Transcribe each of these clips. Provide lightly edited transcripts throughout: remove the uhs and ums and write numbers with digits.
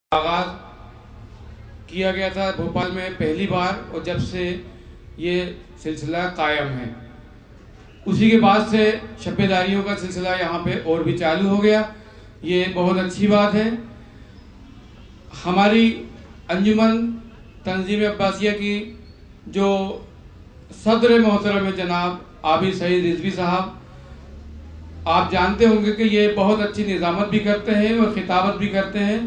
آغاز کیا گیا تھا بھوپال میں پہلی بار، اور جب سے یہ سلسلہ قائم ہے اسی کے بعد سے شب بیداریوں کا سلسلہ یہاں پہ اور بھی چالو ہو گیا۔ یہ بہت اچھی بات ہے۔ ہماری انجمن تنظیم عباسیہ کی جو صدر محترم ہے جناب عابد سعید رضوی صاحب، آپ جانتے ہوں گے کہ یہ بہت اچھی نظامت بھی کرتے ہیں اور خطابت بھی کرتے ہیں۔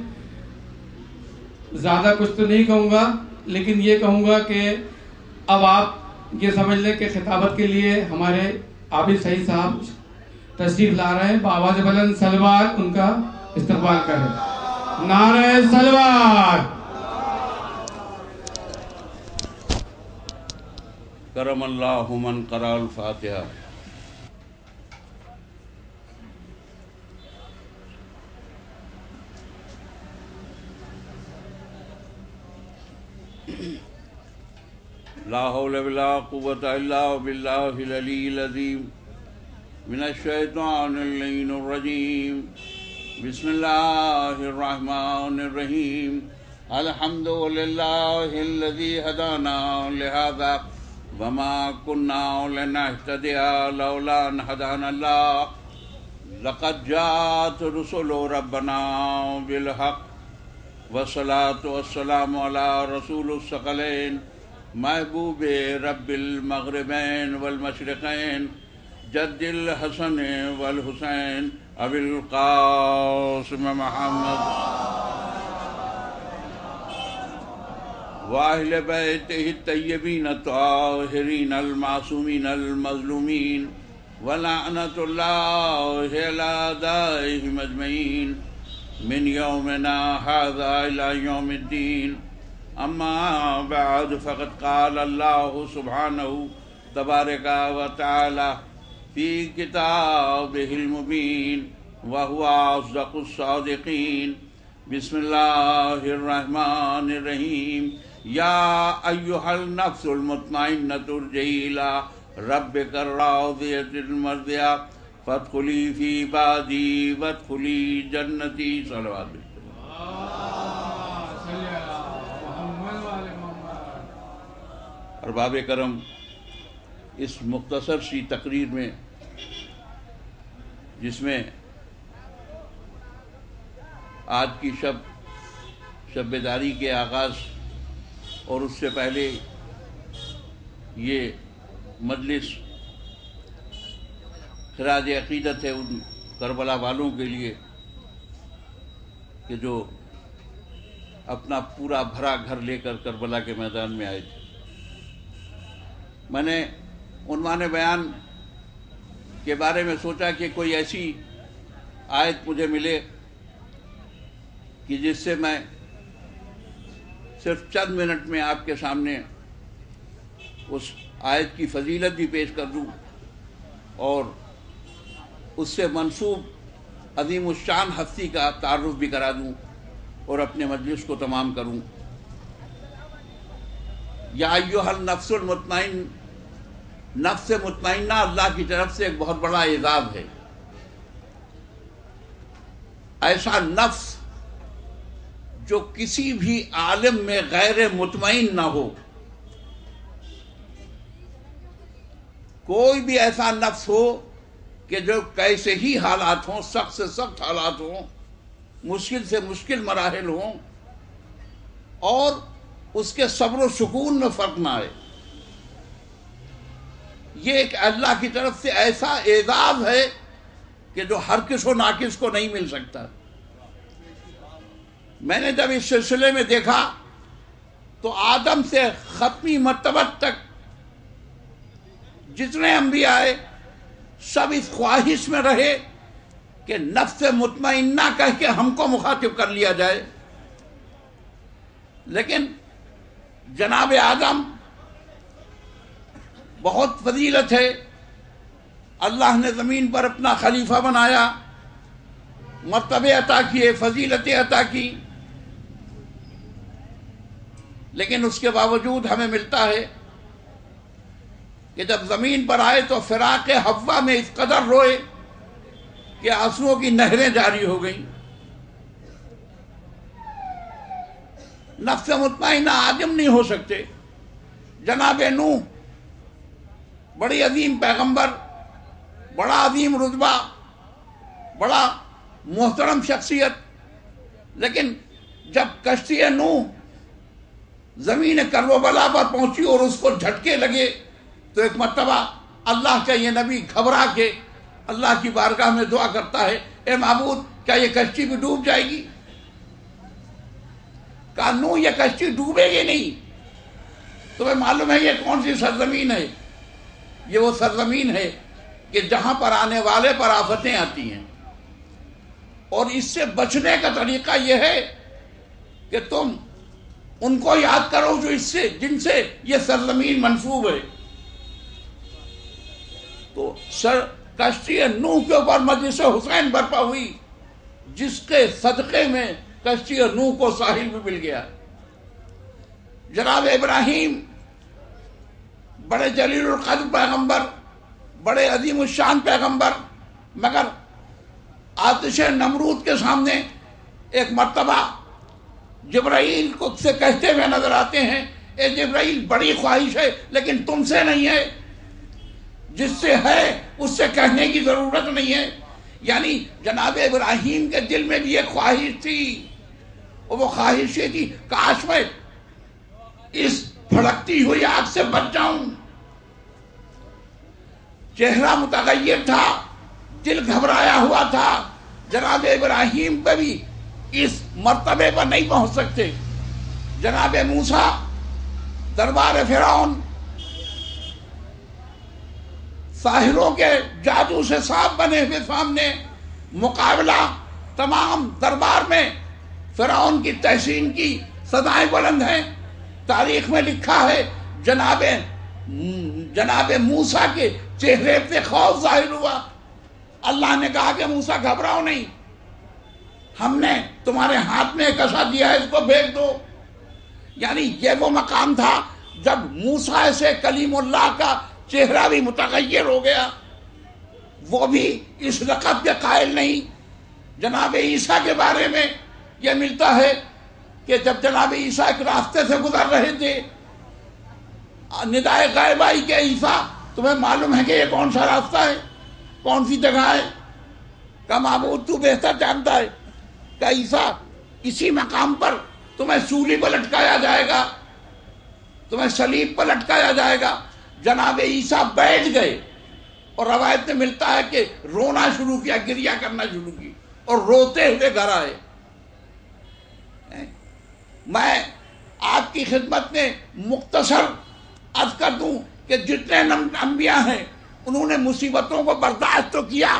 زیادہ کچھ تو نہیں کہوں گا، لیکن یہ کہوں گا کہ اب آپ یہ سمجھ لیں کہ خطابت کے لیے ہمارے عابد سعید صاحب تشریف لا رہے ہیں۔ بآواز بلند سلوات ان کا استقبال کریں۔ نعرہ سلوات۔ کرم اللہ من قرأ الفاتحہ۔ لا حول ولا قوة الا باللہ العلی العظیم من الشیطان اللعین الرجیم۔ بسم اللہ الرحمن الرحیم۔ الحمد للہ الذی ہدانا لہذا وما كنا لنهتدي لولا ان هدانا اللہ۔ لقد جاءت رسل ربنا بالحق والصلاة والسلام على رسول الثقلین محبوب رب المغربین والمشرقین جد الحسن والحسین ابی القاسم محمد واہل بیتہ الطیبین الطاہرین المعصومین المظلومین ولعنۃ اللہ علی اعدائہم اجمعین من یومنا ھذا الی یوم الدین۔ اما بعد فقد قال اللہ سبحانہ تبارک و تعالی فی کتابہ المبین وہو اصدق الصادقین۔ بسم اللہ الرحمن الرحیم۔ یا ایہا النفس المطمئنۃ ارجعی الی ربک الراضیۃ المرضیہ فادخلی فی عبادی وادخلی جنتی۔ صلوات۔ ارباب کرم، اس مختصر سی تقریر میں جس میں آج کی شب بیداری کے آغاز اور اس سے پہلے یہ مجلس خراج عقیدت ہے ان کربلا والوں کے لیے کہ جو اپنا پورا بھرا گھر لے کر کربلا کے میدان میں آئے تھے۔ میں نے عنوان بیان کے بارے میں سوچا کہ کوئی ایسی آیت مجھے ملے کہ جس سے میں صرف چند منٹ میں آپ کے سامنے اس آیت کی فضیلت بھی پیش کر دوں اور اس سے منسوب عظیم الشان ہستی کا تعارف بھی کرا دوں اور اپنے مجلس کو تمام کروں۔ یا ایھا النفس المطمئن، نفس مطمئنہ اللہ کی طرف سے ایک بہت بڑا اعزاز ہے۔ ایسا نفس جو کسی بھی عالم میں غیر مطمئن نہ ہو، کوئی بھی ایسا نفس ہو کہ جو کیسے ہی حالات ہوں، سخت سے سخت حالات ہوں، مشکل سے مشکل مراحل ہوں، اور اس کے صبر و سکون میں فرق نہ آئے، یہ ایک اللہ کی طرف سے ایسا اعزاز ہے کہ جو ہر کس و ناکس کو نہیں مل سکتا۔ میں نے جب اس سلسلے میں دیکھا تو آدم سے ختمی مرتبہ تک جتنے انبیاء آئے سب اس خواہش میں رہے کہ نفس مطمئنہ کہہ کے ہم کو مخاطب کر لیا جائے، لیکن جناب آدم بہت فضیلت ہے، اللہ نے زمین پر اپنا خلیفہ بنایا، مرتبے عطا کیے، فضیلتیں عطا کی، لیکن اس کے باوجود ہمیں ملتا ہے کہ جب زمین پر آئے تو فراق حوا میں اس قدر روئے کہ آنسوؤں کی نہریں جاری ہو گئیں۔ नफ्स मुतमइन्ना आदम नहीं हो सकते। जनाब नूह बड़ी अजीम पैगंबर, बड़ा अजीम रुतबा, बड़ा मोहतरम शख्सियत, लेकिन जब कश्ती नूह ज़मीन करबला पर पहुंची और उसको झटके लगे तो एक मर्तबा अल्लाह का ये नबी घबरा के अल्लाह की बारगाह में दुआ करता है, ए माबूद क्या ये कश्ती भी डूब जाएगी? कहा नूह ये कश्ती डूबेगी नहीं। तुम्हें मालूम है ये कौन सी सरजमीन है? ये वो सरजमीन है कि जहां पर आने वाले पर आफतें आती हैं, और इससे बचने का तरीका यह है कि तुम उनको याद करो जो इससे जिनसे ये सरजमीन मंसूब है। तो कश्ती नूह के ऊपर मजलिस हुसैन बर्पा हुई, जिसके सदक़े में कश्ती नूह को साहिल भी मिल गया। जनाब इब्राहीम बड़े जलीलुल क़द्र पैगंबर, बड़े अजीम शान पैगंबर, मगर आतिश नमरूद के सामने एक मर्तबा जिब्राइल को से कहते हुए नजर आते हैं, ए जिब्राइल बड़ी ख्वाहिश है लेकिन तुमसे नहीं है, जिससे है उससे कहने की जरूरत नहीं है। यानी जनाब इब्राहीम के दिल में भी एक ख्वाहिश थी, और वो ख्वाहिश ये थी काश मैं इस भड़कती हुई आग से बच जाऊं। चेहरा मुतगय्यर था, दिल घबराया हुआ था। जनाब इब्राहीम पे भी इस मर्तबे पर नहीं पहुंच सकते। जनाब मूसा दरबार फिरौन साहिरों के जादू से सांप बने हुए सामने मुकाबला, तमाम दरबार में फिरौन की तहसीन की सदाएं बुलंद हैं। तारीख में लिखा है जनाब मूसा के चेहरे पे खौफ जाहिर हुआ। अल्लाह ने कहा कि मूसा घबराओ नहीं, हमने तुम्हारे हाथ में एक असा दिया है, इसको फेंक दो। यानी ये वो मकाम था जब मूसा से कलीमुल्लाह का चेहरा भी मुतगय्यर हो गया। वो भी इस लक़ब के कायल नहीं। जनाब ईसा के बारे में यह मिलता है कि जब जनाब ईसा एक रास्ते से गुजर रहे थे, निदाए गायब आई के ईसा तुम्हें मालूम है कि ये कौन सा रास्ता है, कौन सी जगह है? का माबूद तू बेहतर जानता है। का ईसा इसी मकाम पर तुम्हें सूली पर लटकाया जाएगा, तुम्हें सलीब पर लटकाया जाएगा। जनाब ईसा बैठ गए और रवायत में मिलता है कि रोना शुरू किया, गिरिया करना शुरू की और रोते हुए घर आए। मैं आपकी खिदमत में मुख्तसर अर्ज कर दूं कि जितने अंबिया हैं उन्होंने मुसीबतों को बर्दाश्त तो किया,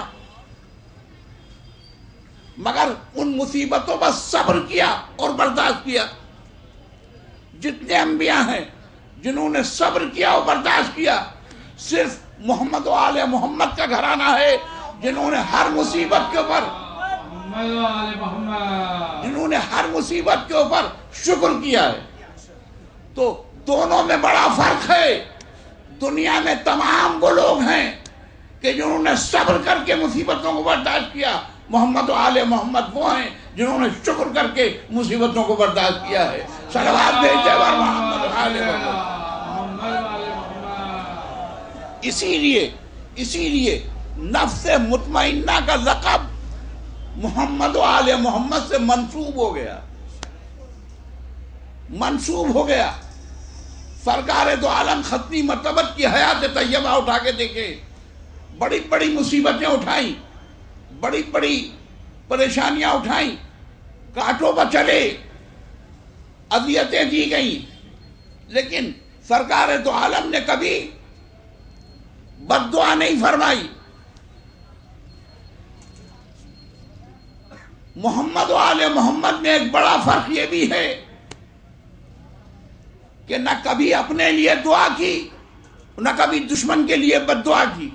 मगर उन मुसीबतों पर सब्र किया और बर्दाश्त किया। जितने अंबिया हैं जिन्होंने सब्र किया और बर्दाश्त किया, सिर्फ मोहम्मद व आले मोहम्मद का घराना है जिन्होंने हर मुसीबत के ऊपर शुक्र किया है। तो दोनों में बड़ा फर्क है। दुनिया में तमाम वो लोग हैं कि जिन्होंने सब्र करके मुसीबतों को बर्दाश्त किया। मोहम्मद व आले मोहम्मद वो हैं जिन्होंने शुक्र करके मुसीबतों को बर्दाश्त किया है। सलवात भेजे मोहम्मद व आले मोहम्मद। इसीलिए नफ्स मुतमइन्ना का लक़ब मोहम्मद व आले मोहम्मद से मंसूब हो गया। सरकार दो आलम खत्मी मर्तबत की हयात तैयबा उठा के देखे, बड़ी बड़ी मुसीबतें उठाई, बड़ी बड़ी परेशानियां उठाई, कांटों पर चले, अज़ियतें दी गई, लेकिन सरकार दो आलम ने कभी बद्दुआ नहीं फरमाई। मोहम्मद व आले मोहम्मद में एक बड़ा फर्क ये भी है कि न कभी अपने लिए दुआ की, न कभी दुश्मन के लिए बद्दुआ की,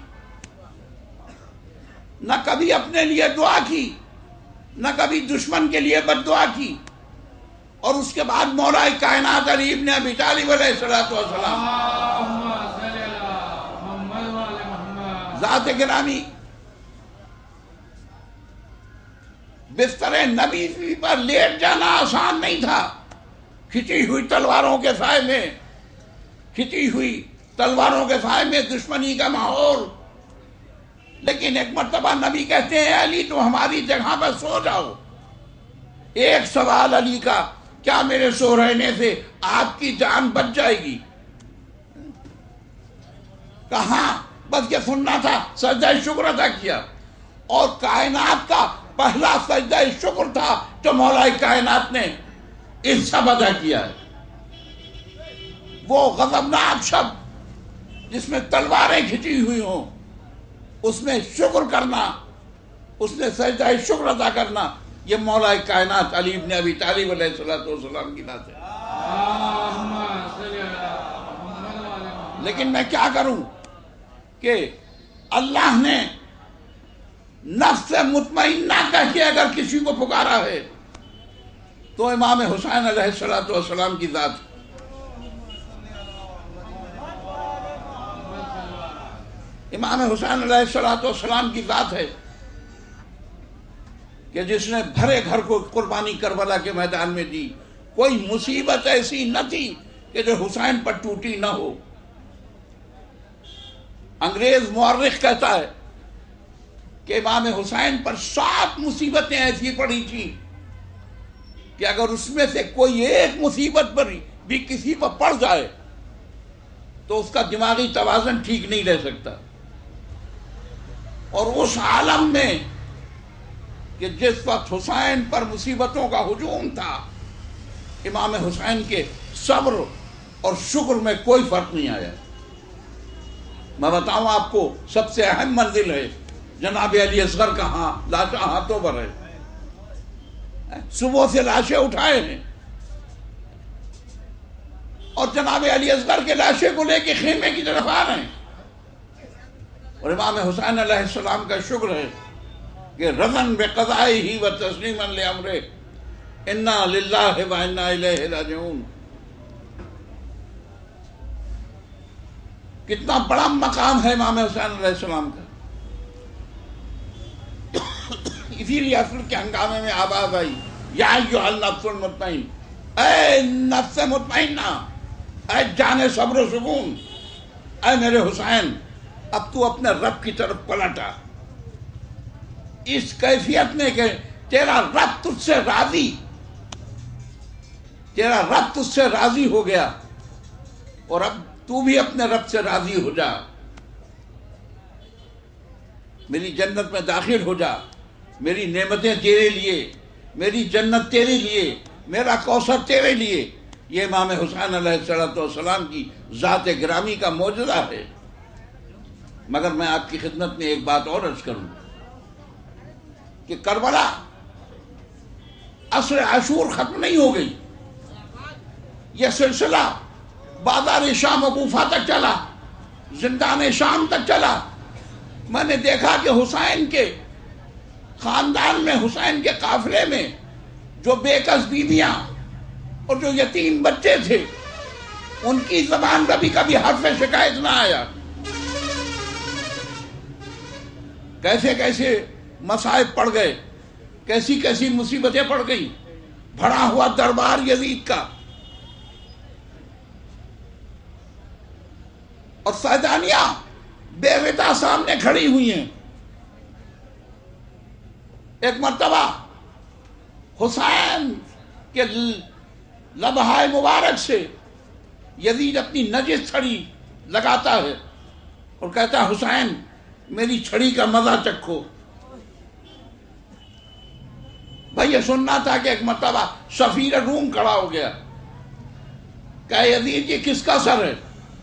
न कभी अपने लिए दुआ की, न कभी दुश्मन के लिए बद्दुआ की। और उसके बाद मौला कायनात अली इब्न अबी तालिब अलैहिस्सलातु वस्सलाम ज़ात गिरामी बिस्तर नबी पर लेट जाना आसान नहीं था। खिंची हुई तलवारों के साए में, खिंची हुई तलवारों के साए में दुश्मनी का माहौल। लेकिन एक मर्तबा नबी कहते हैं, अली तुम हमारी जगह पर सो जाओ। एक सवाल अली का, क्या मेरे सो रहने से आपकी जान बच जाएगी? कहा बस ये सुनना था, सजदा शुक्र अदा किया। और कायनात का पहला सजदा शुक्र था जो मौला कायनात ने इस सब अदा किया है। वो गज़बनाक शब्द जिसमें तलवारें खिंची हुई हों, उसमें शुक्र करना, उसने सजदा शुक्र अदा करना, ये मौला कायनात अली इब्न अबी तालिब अलैहिस्सलाम की बात है। लेकिन मैं क्या करूं कि अल्लाह ने नफ्स मुतमइन्ना कह के अगर किसी को पुकारा है तो इमाम हुसैन अलैहिस्सलाम की जात। इमाम हुसैन अलैहिस्सलाम की जात है कि जिसने भरे घर को कुर्बानी करबला के मैदान में दी। कोई मुसीबत ऐसी न थी कि जो हुसैन पर टूटी न हो। अंग्रेज मुअर्रिख कहता है कि इमाम हुसैन पर 7 मुसीबतें ऐसी पड़ी थी कि अगर उसमें से कोई एक मुसीबत पर भी किसी पर पड़ जाए तो उसका दिमागी तवाज़ुन ठीक नहीं रह सकता। और उस आलम में कि जिस वक्त हुसैन पर मुसीबतों का हुजूम था, इमाम हुसैन के सब्र और शुक्र में कोई फर्क नहीं आया। मैं बताऊं आपको, सबसे अहम मंजिल है जनाब अली असगर कहाँ, लाशें हाथों पर है। सुबह से लाशें उठाए हैं और जनाब अली असगर के लाशे को लेके खेमे की तरफ आ रहे हैं। और इमाम हुसैन अलैहिस्सलाम का शुक्र है कि रज़न बिक़ज़ाइही व तस्लीमन लिअम्रे इन्ना लिल्लाहि व इन्ना इलैहि राजिऊन। कितना बड़ा मकाम है इमाम हुसैन अलैहिस्सलाम का। इसीलिए असर के हंगामे में आवाज आई, या अय्युहन नफ्सुल मुतमइन्ना, ऐ नफ्स मुतमइन्ना, ऐ जाने सब्र सुकून, ऐ मेरे हुसैन अब तू अपने रब की तरफ पलटा। इस कैफियत में कि तेरा रब तुझसे राजी, तेरा रब तुझसे राजी हो गया और अब तू भी अपने रब से राजी हो जा। मेरी जन्नत में दाखिल हो जा, मेरी नेमतें तेरे लिए, मेरी जन्नत तेरे लिए, मेरा कौसर तेरे लिए। ये इमाम हुसैन अलैहिस्सलाम की ज़ात गिरामी का मौजूदा है। मगर मैं आपकी खिदमत में एक बात और अर्ज करूं कि करबला असर आशूर खत्म नहीं हो गई। यह सिलसिला बाजार शाम व कूफा तक चला, जिंदान शाम तक चला। मैंने देखा कि हुसैन के खानदान में, हुसैन के काफिले में जो बेकस बीवियां और जो यतीम बच्चे थे, उनकी जबान पर भी कभी हर्फ शिकायत ना आया। कैसे कैसे मसाइब पड़ गए, कैसी कैसी मुसीबतें पड़ गई। भरा हुआ दरबार यजीद का और सैदानियां बेविता सामने खड़ी हुई हैं। एक मर्तबा हुसैन के लबहाए मुबारक से यजीद अपनी नजिस छड़ी लगाता है और कहता है, हुसैन मेरी छड़ी का मजा चखो। भाई ये सुनना था कि एक मर्तबा सफीर रूम खड़ा हो गया। क्या यजीद ये किसका सर है?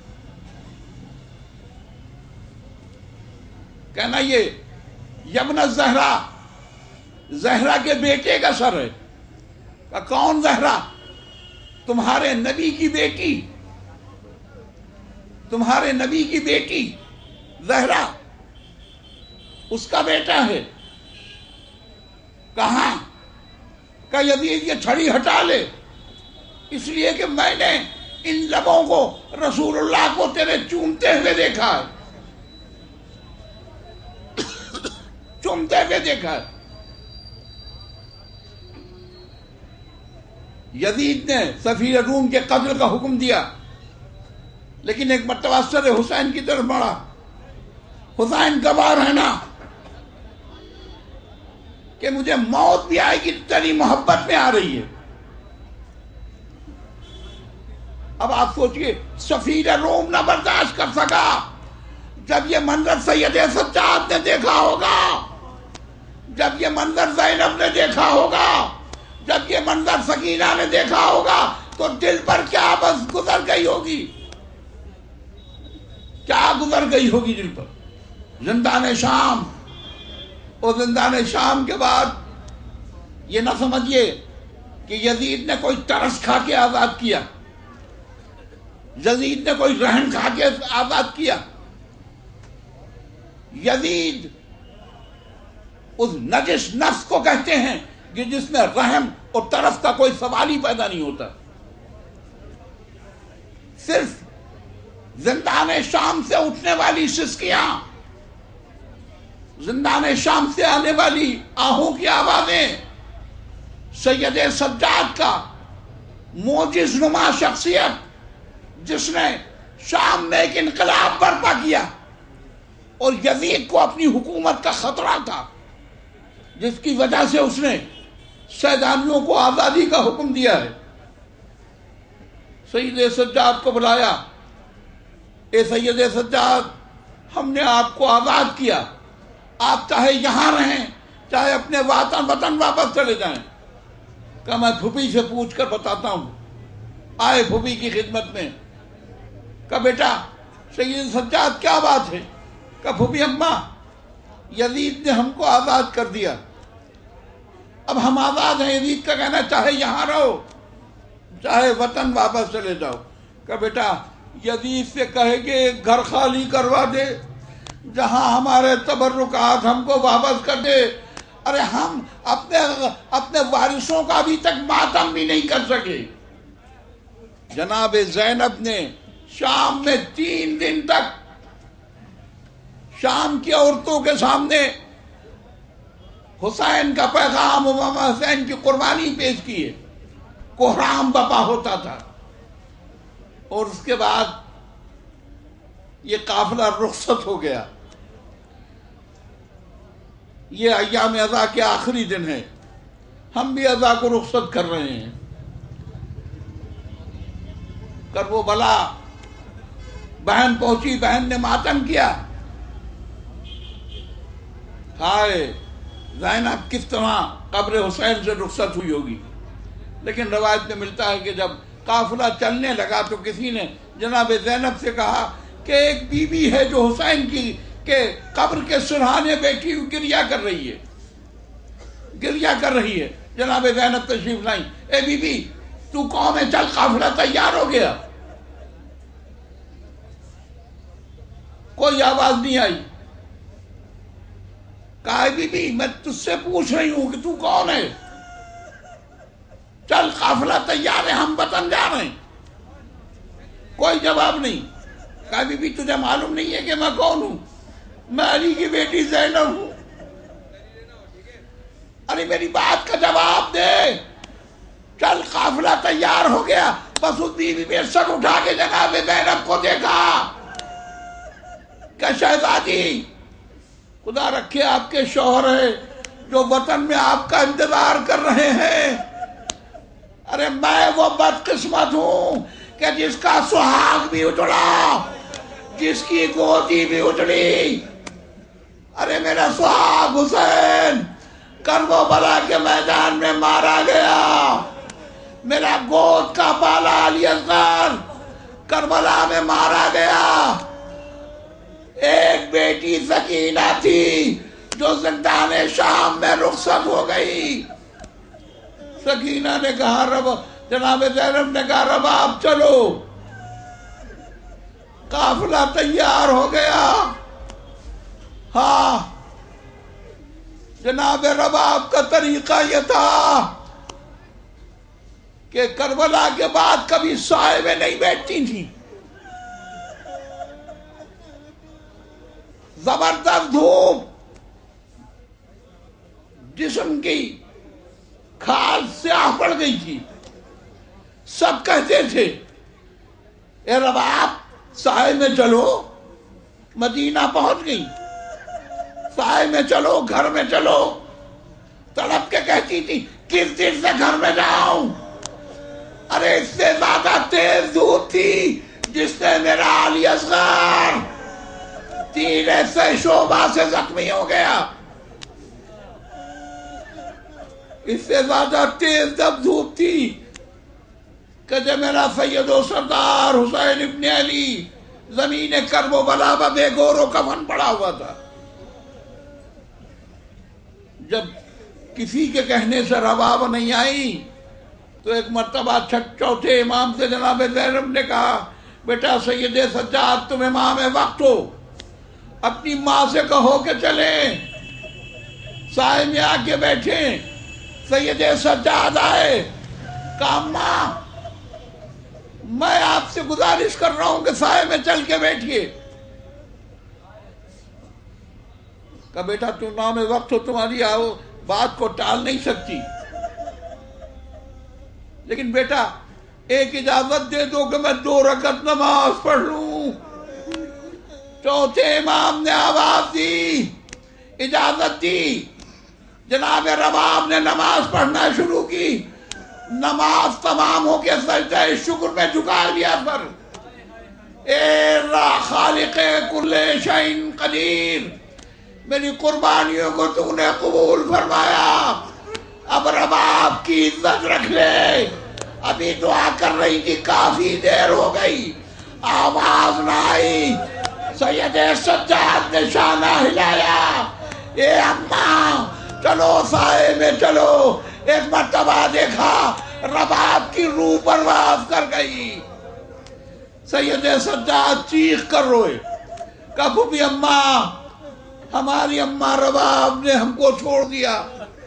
कहना ये यमन ज़हरा, ज़हरा के बेटे का सर है। का कौन ज़हरा? तुम्हारे नबी की बेटी, तुम्हारे नबी की बेटी ज़हरा, उसका बेटा है। कहां का यजीद ये छड़ी हटा ले, इसलिए कि मैंने इन लबों को रसूलुल्लाह को तेरे चूमते हुए देखा है, चूमते हुए देखा है। یزید نے سفیر روم کے قتل کا حکم دیا، لیکن ایک مرتبہ سر حسین کی طرف بڑھا، حسین گواہ رہنا کہ مجھے موت بھی آئے گی، تیری محبت میں آ رہی ہے۔ اب آپ سوچئے سفیر روم نہ برداشت کر سکا جب یہ منظر سید سجاد نے دیکھا ہوگا، جب یہ منظر زینب نے دیکھا ہوگا، جب یہ منظر سکینہ نے دیکھا ہوگا، تو دل پر کیا بس گزر گئی ہوگی، کیا گزر گئی ہوگی دل پر۔ زندان شام، اور زندان شام کے بعد یہ نہ سمجھیے کہ یزید نے کوئی ترس کھا کے آزاد کیا، یزید نے کوئی رہن کھا کے آزاد کیا۔ یزید اس نجس نفس کو کہتے ہیں کہ جس میں رحم اور ترس کا کوئی سوال ہی پیدا نہیں ہوتا۔ صرف زندان شام سے اٹھنے والی سسکیاں، زندان شام سے آنے والی آہوں کی آوازیں، سید سجاد کا معجز نما شخصیت جس نے شام میں ایک انقلاب برپا کیا، اور یزید کو اپنی حکومت کا خطرہ تھا، جس کی وجہ سے اس نے سیدانیوں کو آزادی کا حکم دیا ہے۔ سید سجاد کو بلایا، اے سید سجاد، ہم نے آپ کو آزاد کیا، آپ چاہے یہاں رہیں چاہے اپنے وطن واپس چلے جائیں۔ کہ میں پھوپھی سے پوچھ کر بتاتا ہوں۔ آئے پھوپھی کی خدمت میں، کہ بیٹا سید سجاد کیا بات ہے؟ کہ پھوپھی اماں، یزید نے ہم کو آزاد کر دیا، اب ہم آزاد ہیں، یزید کا کہنا چاہے یہاں رہو چاہے وطن واپس چلے جاؤ۔ کہ بیٹا یزید سے کہے کہ ایک گھر خالی کروا دے جہاں ہمارے تبرکات ہم کو واپس کر دے۔ ارے ہم اپنے وارثوں کا ابھی تک ماتم بھی نہیں کر سکے۔ جناب زینب نے شام میں 3 دن تک شام کی عورتوں کے سامنے حسین کا پیغام، امام حسین کی قربانی پیش کی ہے۔ کوہرام بپا ہوتا تھا، اور اس کے بعد یہ قافلہ رخصت ہو گیا۔ یہ ایام عزا کے آخری دن ہے، ہم بھی عزا کو رخصت کر رہے ہیں۔ کربلا بہن پہنچی، بہن نے ماتم کیا۔ ہائے زینب کس طرح قبر حسین سے رخصت ہوئی ہوگی۔ لیکن روایت میں ملتا ہے کہ جب قافلہ چلنے لگا تو کسی نے جناب زینب سے کہا کہ ایک بی بی ہے جو حسین کی کہ قبر کے سرہانے بیٹھی ہوئی گریہ کر رہی ہے، گریہ کر رہی ہے۔ جناب زینب تشریف لائیں، اے بی بی تو کون ہے؟ چل قافلہ تیار ہو گیا۔ کوئی آواز نہیں آئی۔ کہا بی بی میں تجھ سے پوچھ رہی ہوں کہ تو کون ہے؟ چل قافلہ تیار ہے، ہم وطن جا رہے ہیں۔ کوئی جواب نہیں۔ کہا بی بی تجھے معلوم نہیں ہے کہ میں کون ہوں؟ میں علی کی بیٹی زینب ہوں۔ ارے میری بات کا جواب دے۔ چل قافلہ تیار ہو گیا۔ بس اس بی بی نے سر اٹھا کے جناب زینب کو دیکھا کہ شہزادی خدا رکھے آپ کے شوہر ہے جو وطن میں آپ کا انتظار کر رہے ہیں۔ ارے میں وہ بدقسمت ہوں کہ جس کا سہاگ بھی اجڑا، جس کی گودی بھی اجڑی۔ ارے میرا سہاگ حسین کربلا کے میدان میں مارا گیا، میرا گود کا بالا علی اصغر کربلا میں مارا گیا۔ ایک بیٹی سکینہ تھی جو زندان شام میں رخصت ہو گئی۔ سکینہ نے کہا رب، جناب زینب نے کہا رب آپ چلو، قافلہ تیار ہو گیا۔ ہاں جناب رباب کا طریقہ یہ تھا کہ کربلا کے بعد کبھی سائے میں نہیں بیٹھتی تھی، زبردست دھوپ، جسم کی کھال سیاہ پڑ گئی تھی، سب کہتے تھے اے رباب سائے میں چلو، مدینہ پہنچ گئی، سائے میں چلو، گھر میں چلو، تڑپ کے کہتی تھی کس دن سے گھر میں جاؤں؟ ارے اس سے زیادہ تیز دھوپ تھی جس نے میرا علی اصغر تیر سے شعبہ سے زخمی ہو گیا، اس سے زیادہ تیز جب دھوپ تھی کہ جب میرا سید و سردار حسین ابن علی زمین کرب و بلا بے گور و کفن پڑا ہوا تھا، جب کسی کے کہنے سے رباب نہیں آئی تو ایک مرتبہ چوتھے امام سے جناب زینب نے کہا بیٹا سید سجاد تم امام وقت ہو، اپنی ماں سے کہو کہ چلیں سائے میں آ کے بیٹھیں۔ سید سجاد آئے، کہا ماں میں آپ سے گزارش کر رہا ہوں کہ سائے میں چل کے بیٹھیے۔ کہا بیٹا تم امام وقت ہو، تمہاری بات کو ٹال نہیں سکتی، لیکن بیٹا ایک اجازت دے دو کہ میں 2 رکعت نماز پڑھ لوں۔ چوتھے امام نے آواز دی، اجازت دی، جناب رباب نے نماز پڑھنا شروع کی، نماز تمام ہو کے سجدہ شکر میں جھکا لیا سر۔ اے اللہ خالق کل شیء قدیر، میری قربانیوں کو تو نے قبول فرمایا، اب رباب کی عزت رکھ لے۔ ابھی دعا کر رہی تھی، کافی دیر ہو گئی، آواز نہ آئی۔ سید سجاد نے شانہ ہلایا، اے اماں چلو سائے میں چلو۔ ایک مرتبہ دیکھا رباب کی روح پرواز کر گئی، سید سجاد چیخ کر روئے، کہا بھی اماں ہماری اماں رباب نے ہم کو چھوڑ دیا،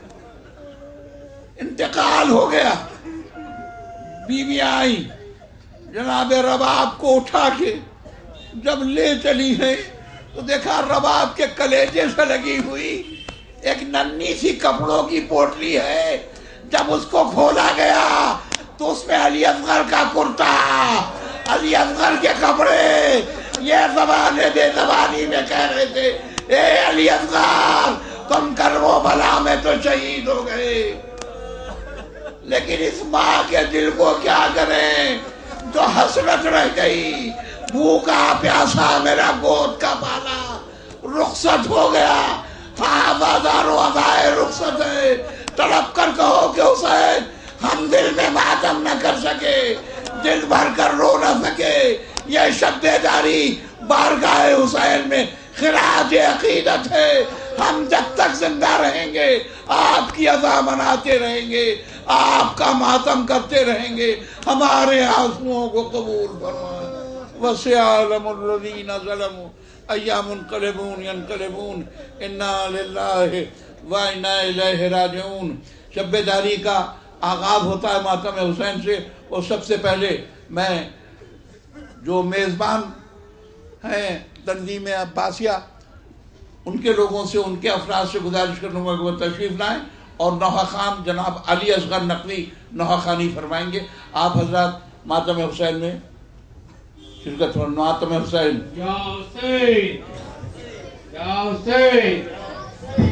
انتقال ہو گیا۔ بیویاں آئی، جناب رباب کو اٹھا کے جب لے چلی ہے تو دیکھا رباب کے کلیجے سے لگی ہوئی ایک ننھی سی کپڑوں کی پوٹلی ہے۔ جب اس کو کھولا گیا تو اس میں علی اصغر کا کرتا، علی اصغر کے کپڑے۔ یہ زبانِ بے زبانی میں کہہ رہے تھے اے علی اصغر تم کرب و بلا میں تو شہید ہو گئے، لیکن اس ماں کے دل کو کیا کریں جو حسرت رہ گئی۔ بھوکا پیاسا میرا گود کا بالا رخصت ہو گیا، ہزاروں ادائے رخصت ہے، تڑپ کر کہو کہ حسین ہم دل میں ماتم نہ کر سکے، دل بھر کر رو نہ سکے۔ یہ شب بیداری بارگاہ حسین میں خراج عقیدت ہے، ہم جب تک زندہ رہیں گے آپ کی عزا مناتے رہیں گے، آپ کا ماتم کرتے رہیں گے، ہمارے آنسوؤں کو قبول فرمائے۔ وَسَيَعْلَمُ الَّذِينَ ظَلَمُوا أَيَّ مُنقَلِبٌ يَنقَلِبُونَ إِنَّا لِلَّهِ وَإِنَّا إِلَيْهِ رَاجِعُونَ۔ شب بیداری کا آغاز ہوتا ہے ماتم حسین سے، اور سب سے پہلے میں جو میزبان ہیں تنظیم عباسیہ ان کے لوگوں سے، ان کے افراد سے گزارش کروں گا کہ وہ تشریف لائیں، اور نوحہ خان جناب علی اصغر نقوی نوحہ خانی فرمائیں گے۔ آپ حضرات ماتم حسین میں شرکت فرمائیں۔ ماتم حسین یا حسین، یا حسین۔